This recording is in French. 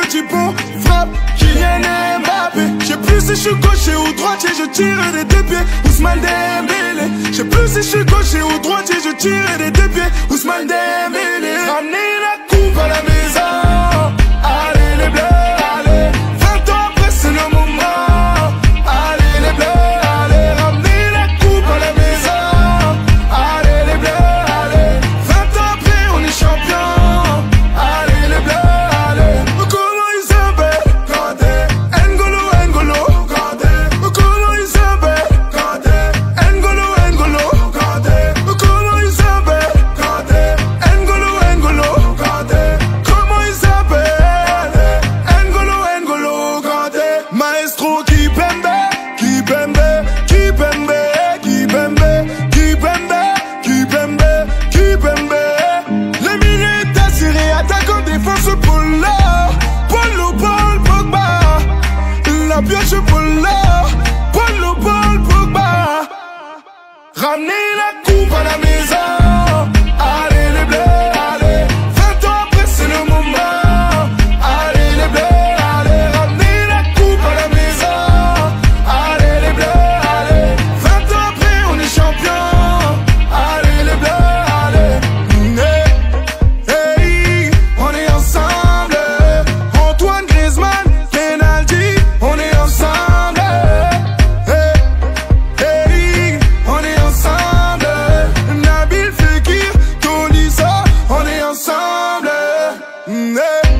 dit bon, frappe, Kylian Mbappé. Je sais plus si je suis gaucher ou droitier, je tire des deux pieds, Ousmane Dembélé. Je sais plus si je suis gaucher ou droitier, je tire des deux pieds, Ousmane Dembélé. Ramenez la coupe à la maison, allez les bleus, allez. 20 ans après c'est le moment, allez les bleus, allez. Ramenez la coupe à la maison, allez les bleus, allez. 20 ans après on est champion, allez les bleus, allez. Comment ils s'appellent Kanté, N'Golo, N'Golo, Kanté. Comment ils s'appellent Kanté, N'Golo, N'Golo, Kanté. Comment ils s'appellent Kanté, N'Golo, N'Golo, Kanté. Comment ils s'appellent N'Golo, N'Golo, Kanté. Maestro Kipembe, Kipembe, Kipembe, Kipembe, Kipembe, Kipembe, Kipembe. Les milieux assurés, attaquant, défense, Polo, Polo, Paul, Pogba. La pioche, Polo, Polo, Paul, Pogba. Ramenez la coupe à la maison, allez les bleus, allez. 20 ans après c'est le moment, allez les bleus, allez. Ramenez la coupe à la maison, allez les bleus, allez. 20 ans après on est champion, allez les bleus, allez. Hey, on est ensemble. Antoine Griezmann, penalty, on est ensemble. Hey, on est ensemble. Nabil Fekir, Tolisa, on est ensemble. Hey.